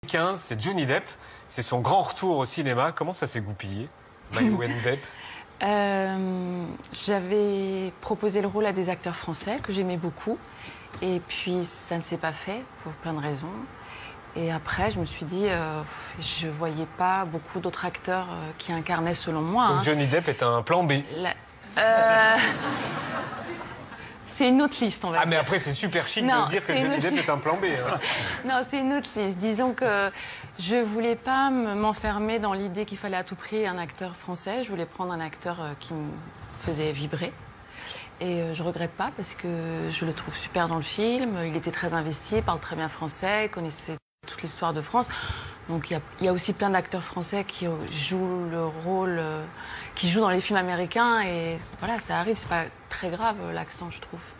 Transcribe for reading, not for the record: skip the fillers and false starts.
2015, c'est Johnny Depp. C'est son grand retour au cinéma. Comment ça s'est goupillé, Maïwenn Depp? J'avais proposé le rôle à des acteurs français que j'aimais beaucoup. Et puis, ça ne s'est pas fait pour plein de raisons. Et après, je me suis dit, je ne voyais pas beaucoup d'autres acteurs qui incarnaient selon moi. Donc Johnny Depp est un plan B. C'est une autre liste, on va dire. Ah, mais après, c'est super chic de se dire que Johnny Depp est un plan B. Hein. Non, c'est une autre liste. Disons que je ne voulais pas m'enfermer dans l'idée qu'il fallait à tout prix un acteur français. Je voulais prendre un acteur qui me faisait vibrer. Et je ne regrette pas parce que je le trouve super dans le film. Il était très investi, il parle très bien français, il connaissait toute l'histoire de France. Donc il y a aussi plein d'acteurs français qui jouent le rôle, qui jouent dans les films américains. Et voilà, ça arrive, c'est pas très grave l'accent, je trouve.